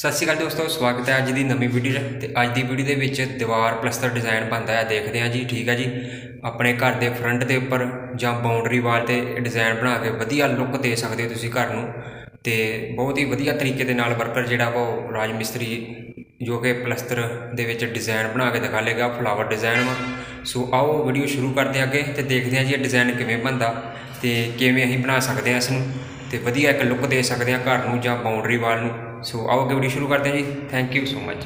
सत श्री अकाल दोस्तों, स्वागत है अज की नवी वीडियो। तो अज की वीडियो के दीवार प्लस्तर डिज़ाइन बनता है, देखते हैं जी। ठीक है जी, अपने घर के फ्रंट के उपर या बाउंड्री वाल से डिज़ाइन बना के वधिया लुक दे सकते हो तुसी घर नूं। ते बहुत ही वधिया तरीके दे नाल वर्कर जिहड़ा वो राज मिस्त्री जो कि प्लस्तर दे विच डिज़ाइन बना के दिखा लेगा, फ्लावर डिज़ाइन वा। सो आओ वीडियो शुरू करते हैं अगे, तो देखते हैं जी डिज़ाइन किवें बनदा ते किवें असीं बना सकते हैं इसनूं ते वधिया एक लुक दे सकते हैं घर नूं या बाउंड्री वाल नूं। सो आओ अगे वीडियो शुरू करते हैं जी। Thank you so much.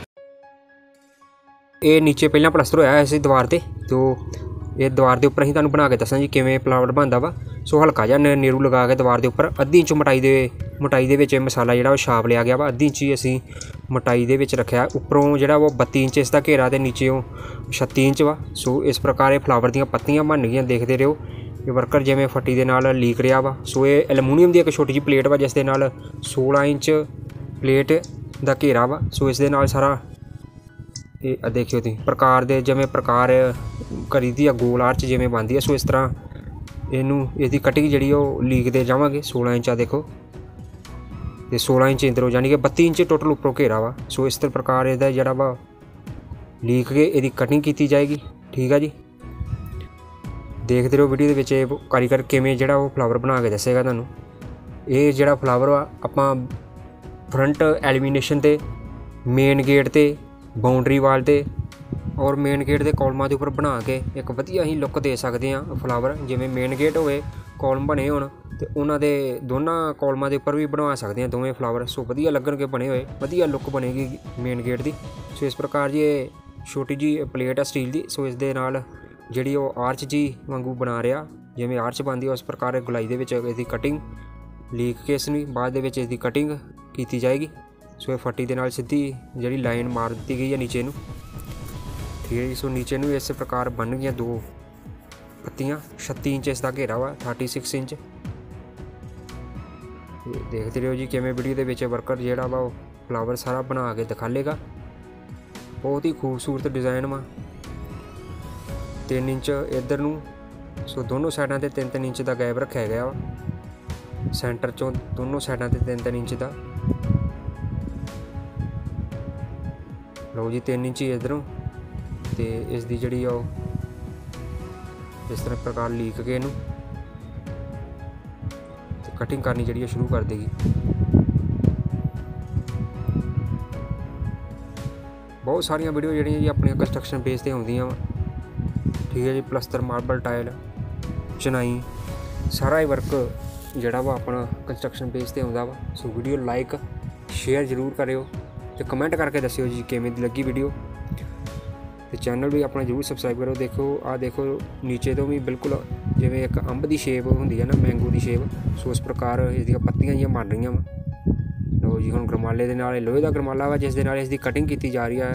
ये नीचे पहला प्लस्तर होया इस दीवार ते, तो ये दीवार के उपर असीं तुहानूं बना के दसां जी किवें फ्लावर बनदा वा। सो हल्का जिहा नीरू लगा के दीवार के उपर अद्धी इंच मोटाई दे विच मसाला जिहड़ा वो छाप लिया गया वा। अद्धी इंच ही असीं मोटाई दे विच रखिआ, उपरों जिहड़ा वो 32 इंच इसका घेरा ते नीचे 36 इंच वा। सो इस प्रकार ये फ्लावर दीआं पत्तियां बन गईआं, देखते रहो। ये वर्कर जिवें फट्टी दे नाल लीक रहा वा। सो ये एलमूनीयम की एक छोटी जी प्लेट वा, जिस दे नाल 16 इंच प्लेट का घेरा वा। सो इस दे नाल सारा ये देखियो तुसीं प्रकार दे जिवें प्रकार करी दी गोल आर्च जिवें बनदी है। सो इस तरह इनू इसकी कटिंग जिहड़ी वो लीकदे जावांगे। 16 इंच आ देखो, ते 16 इंच इंदरों यानी कि 32 इंच टोटल उपरों घेरा वा। सो इस प्रकार इसदा जिहड़ा वा लीक के इसकी कटिंग की जाएगी। ठीक है जी, देखते रहो वीडियो दे विच कारीगर किवें जिहड़ा वो फ्लावर बना के दसेगा तुहानूं। ये जिहड़ा फ्लावर वा आपां फ्रंट एलीमीनेशन ते मेन गेट ते बाउंड्री वाल ते और मेन गेट के कॉलमां के उपर बना के एक वधिया ही लुक दे सकते हैं फ्लावर। जिवें मेन गेट होवे कॉलम बने होण ते उन्हां दे दोनों कॉलमां के उपर भी बनवा सकते हैं दोवें फ्लावर। सो वधिया लगणगे बने हुए, वधिया लुक बनेगी मेन गेट की। सो इस प्रकार जी छोटी जी प्लेट है स्टील की। सो इस दे नाल जिहड़ी वो आर्च जी वांगू बना रहा, जिवें आर्च बनदी उस प्रकार गुलाई दे विच इसदी कटिंग लीक के इसनूं बाद दे विच इसदी कटिंग की जाएगी। सो ये फट्टी दे नाल सीधी जिहड़ी लाइन मार दी गई है नीचे नूं। ठीक है जी, सो नीचे नूं इस प्रकार बन गई दो पत्तियां। 36 इंच इसका घेरा वा, 36 इंच। देखते रहो जी किवें वीडियो दे विच वर्कर जिहड़ा वा फ्लावर सारा बना के दिखा लेगा। बहुत ही खूबसूरत डिज़ाइन वा। 3 इंच इधर नूं, सो दोनों साइडां ते 3-3 इंच का गैप रखा गया वा। सेंटर चों दोनों साइडां ते 3-3 इंच का। लो जी 3 इंच ही इधरों, तो इसकी जी इस तरह प्रकार लीक के इनू कटिंग करनी जी शुरू कर देगी। बहुत सारिया वीडियो जी जी अपने कंस्ट्रक्शन बेस से आउंदियां वा। ठीक है जी, प्लस्तर मार्बल टाइल चनाई सारा ही वर्क जिहड़ा वा अपना कंस्ट्रक्शन बेस से आउंदा वा। सो वीडियो लाइक शेयर जरूर करियो तो कमेंट करके दसियो जी किवें दी लगी वीडियो। तो चैनल भी अपना जरूर सबसक्राइब करो। देखो आ देखो नीचे तो भी बिल्कुल जिवें एक अंब की शेप होंदी है ना, मैंगो की शेप। सो इस प्रकार इसदियां पत्तियां जिहियां बन रही वा। लो जी हुण गरमाले दे नाल लोहे का गरमाला वा, जिस दे नाल इसदी कटिंग की जा रही है।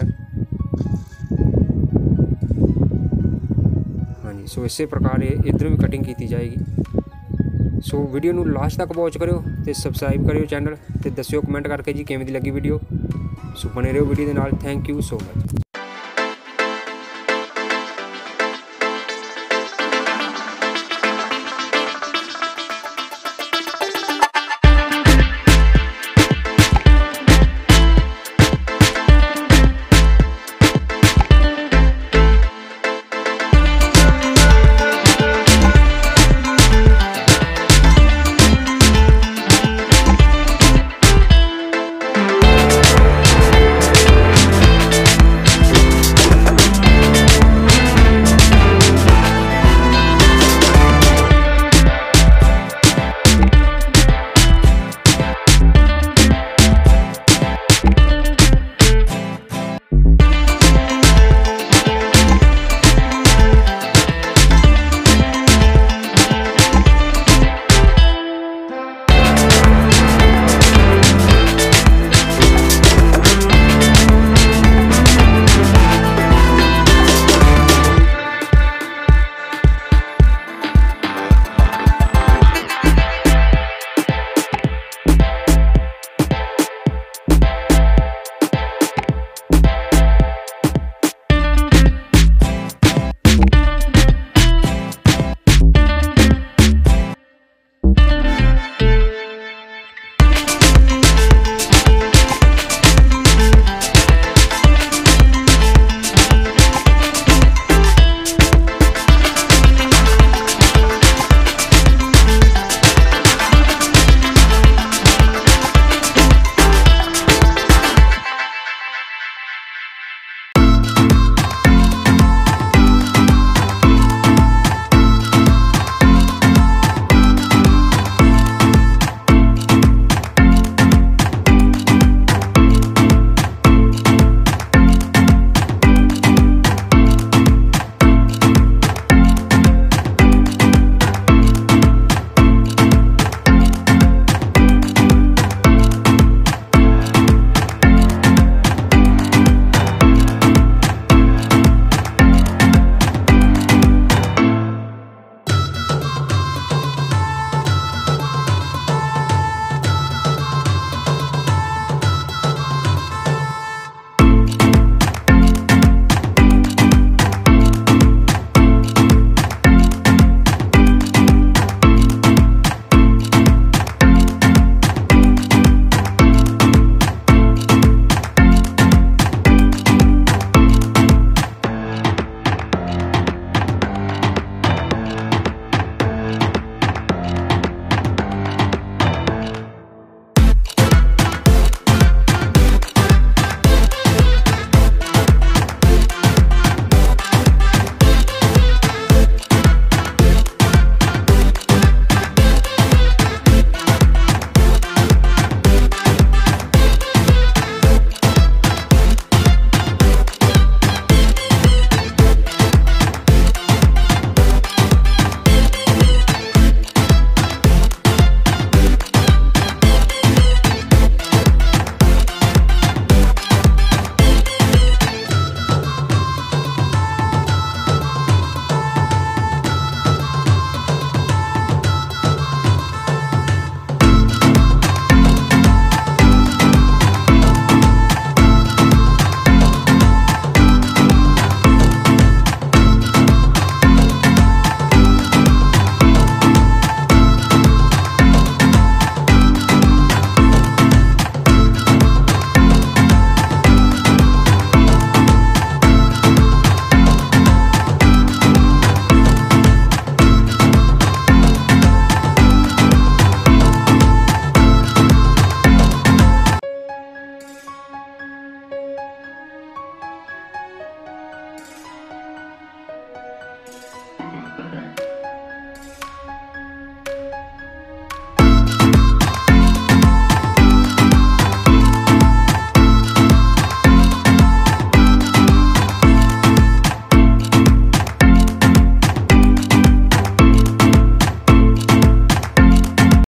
हाँ जी, सो इस प्रकार इधर भी कटिंग की जाएगी। सो वीडियो नूं लास्ट तक वॉच करो तो सबसक्राइब करियो चैनल, तो दस्सियो कमेंट करके जी किवें दी लगी वीडियो। सो बने रहो वीडियो के नाल। Thank you so much.